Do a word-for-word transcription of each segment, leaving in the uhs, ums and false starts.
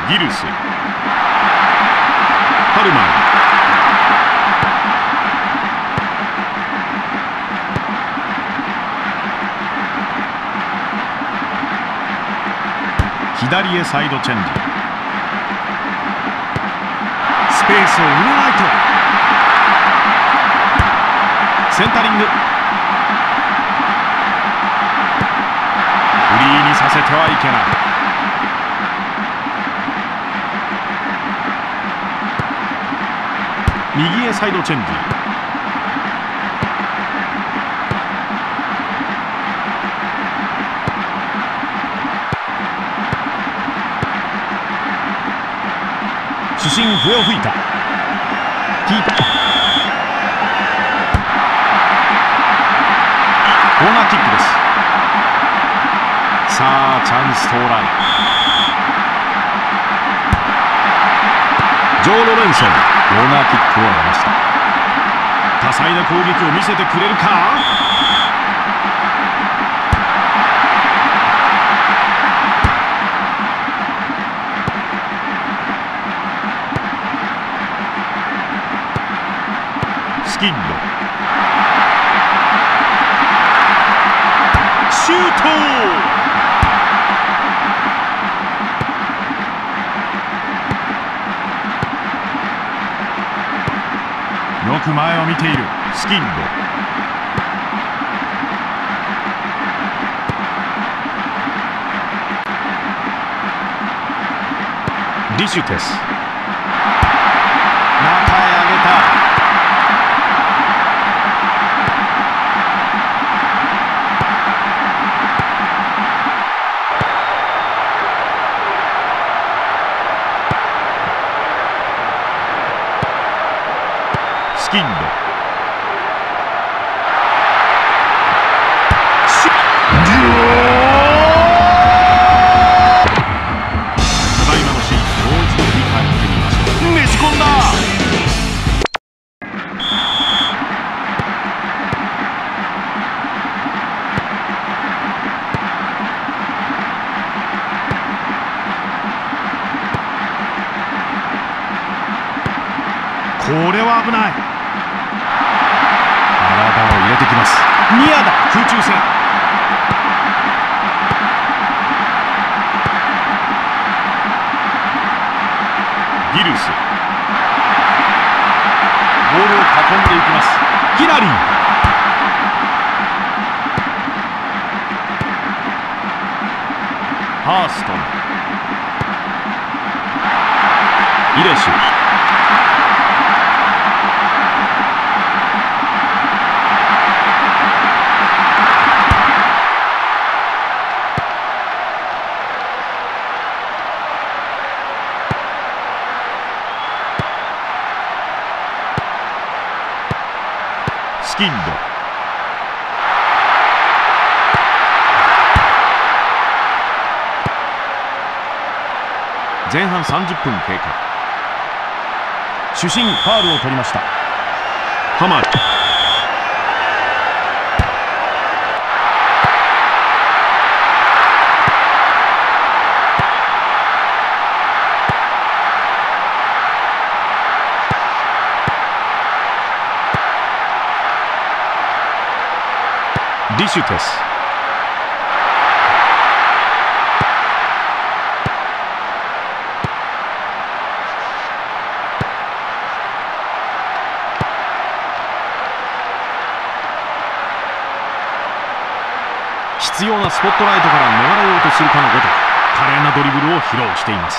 ギルス、ハルマン、左へサイドチェンジ、スペースを埋めないと、センタリング、フリーにさせてはいけない。右へサイドチェンジ、主審笛を吹いた。キーパーコーナーキックです。さあチャンス到来。ジョー・ロレンソン、コーナーキックを得ました。多彩な攻撃を見せてくれるか。スキッド、シュート。よく前を見ているスキッド。リシュテス、中へ上げた。スキッド、ただいまのシーン、もう一度振り返ってみましょう。ねじ込んだ。これは危ない。体を入れてきます。ニアだ、空中戦。ギルス、ボールを運んでいきます。ヒラリー、ハーストン、イレシュ、スキッド、前半さんじゅっぷん経過。主審ファウルを取りました。ハマー、リシュテス、必要なスポットライトから逃れようとするかのごとく華麗なドリブルを披露しています。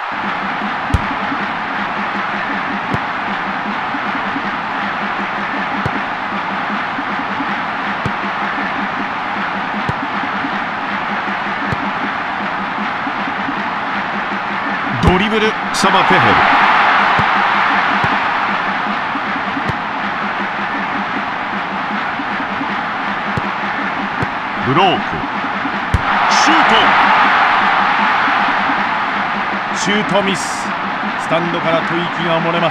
ドリブル、サバ・ペヘル、ブローク、シュート、シュートミス。スタンドから吐息が漏れます。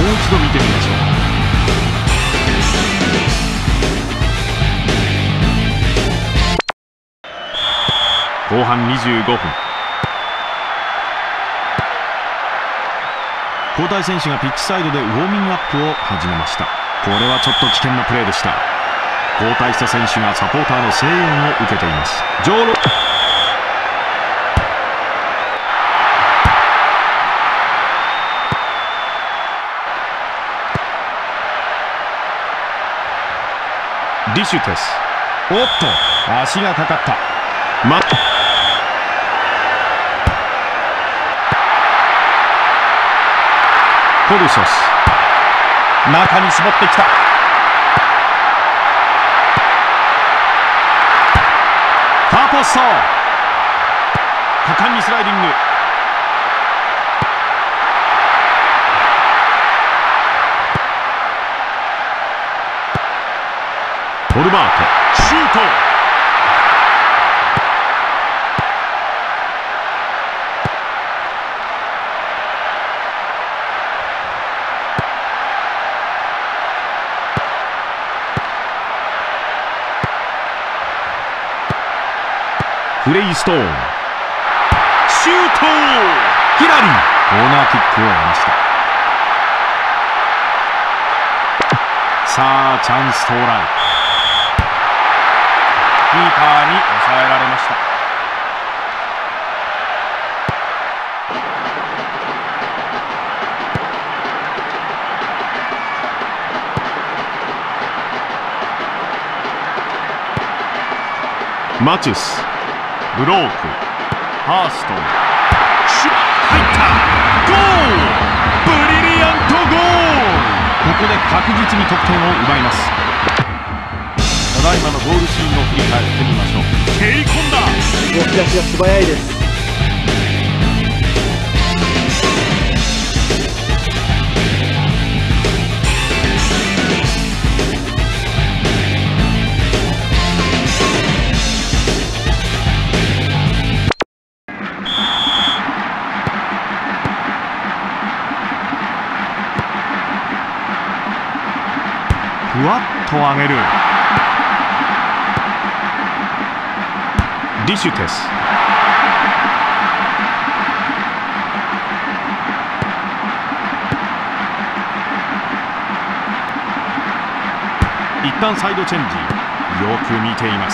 もう一度見てみましょう。後半にじゅうごふん、交代選手がピッチサイドでウォーミングアップを始めました。 これはちょっと危険なプレーでした。交代した選手がサポーターの声援を受けています。ジョーロディシュテス、おっと足がかかった。まコルソス、中に絞ってきた。ファーポスト、果敢にスライディング。ホルバート、シュート。フレイストーン、シュート。ヒラリー、コーナーキックを得ました。さあチャンス到来。キーパーに抑えられました。マチュス、ブローク、ハーストン、シュッ、入った。ゴール、ブリリアントゴール。ここで確実に得点を奪います。ただいまのゴールシーンを振り返ってみましょう。蹴り込んだ。 動き出しが素早いです。 ふわっと上げる。ディシュテス、一旦サイドチェンジ、よく見ています。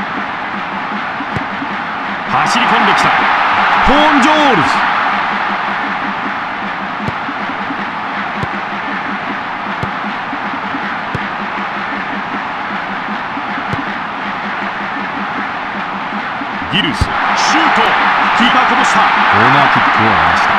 走り込んできた。ポーン・ジョールズ、ギルス、シュート。キーパーこぼした。コーナーキックを得ました。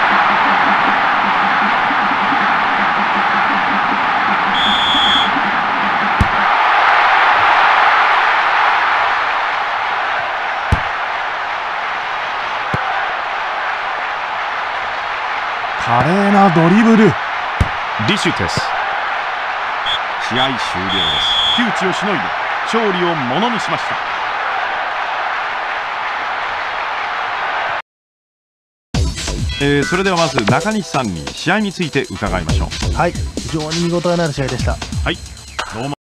華麗なドリブル。 ディシュテス、試合終了です。窮地をしのいで勝利をものにしました。えー、それではまず中西さんに試合について伺いましょう。 はい、非常に見応えのある試合でした。 はい、どうも。